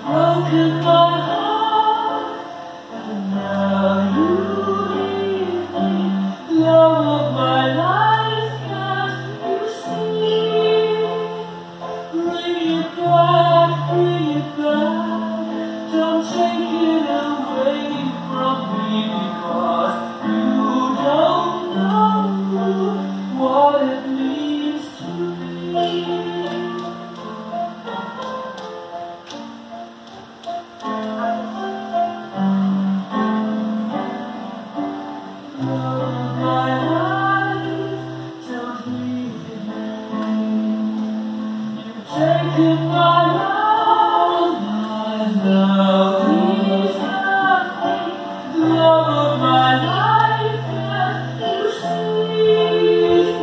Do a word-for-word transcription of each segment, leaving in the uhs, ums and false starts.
broken my heart, and now you leave me. Love of my life, can't you see? Bring it back, bring it back. Don't take it away from me, because you don't know what it means to me. Taking my love, my love is happy. The love of my life, and you see.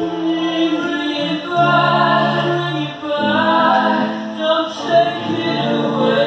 Bring it back, bring it back. Don't take it away.